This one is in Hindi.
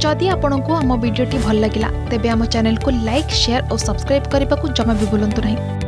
जदि आपंक आम भिडी भल लगा तेब आम चैनल को लाइक शेयर और सब्सक्राइब करने को जमा भी भूलु नहीं।